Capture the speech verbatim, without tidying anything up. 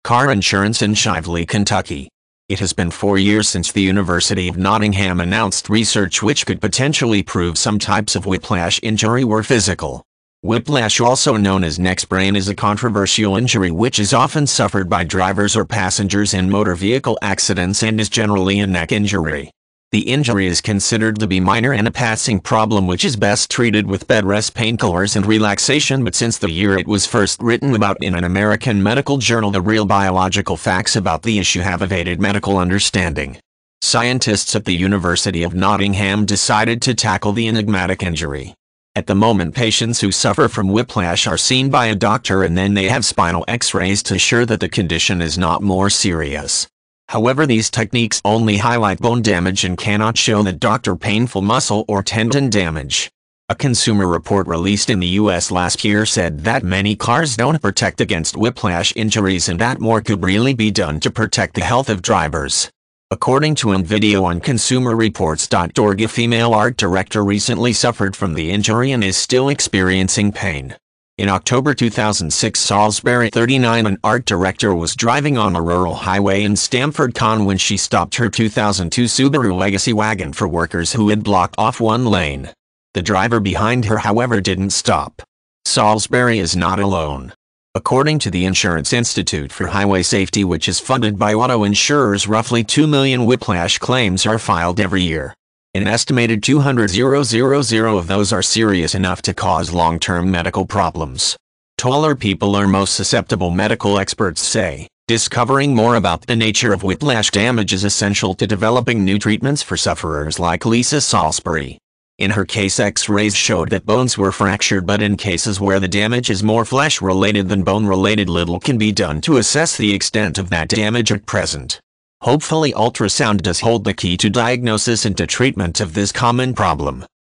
Car insurance in Shively, Kentucky. It has been four years since the University of Nottingham announced research which could potentially prove some types of whiplash injury were physical. Whiplash, also known as neck sprain, is a controversial injury which is often suffered by drivers or passengers in motor vehicle accidents and is generally a neck injury. The injury is considered to be minor and a passing problem which is best treated with bed rest, painkillers and relaxation, but since the year it was first written about in an American medical journal, the real biological facts about the issue have evaded medical understanding. Scientists at the University of Nottingham decided to tackle the enigmatic injury. At the moment, patients who suffer from whiplash are seen by a doctor and then they have spinal x-rays to assure that the condition is not more serious. However, these techniques only highlight bone damage and cannot show the doctor painful muscle or tendon damage. A consumer report released in the U S last year said that many cars don't protect against whiplash injuries and that more could really be done to protect the health of drivers. According to a video on consumer reports dot org, a female art director recently suffered from the injury and is still experiencing pain. In October two thousand six, Salisbury, thirty-nine, an art director, was driving on a rural highway in Stamford, Con when she stopped her two thousand two Subaru Legacy wagon for workers who had blocked off one lane. The driver behind her, however, didn't stop. Salisbury is not alone. According to the Insurance Institute for Highway Safety, which is funded by auto insurers, roughly two million whiplash claims are filed every year. An estimated two hundred thousand of those are serious enough to cause long-term medical problems. Taller people are most susceptible, medical experts say. Discovering more about the nature of whiplash damage is essential to developing new treatments for sufferers like Lisa Salisbury. In her case, X-rays showed that bones were fractured, but in cases where the damage is more flesh-related than bone-related, little can be done to assess the extent of that damage at present. Hopefully, ultrasound does hold the key to diagnosis and to treatment of this common problem.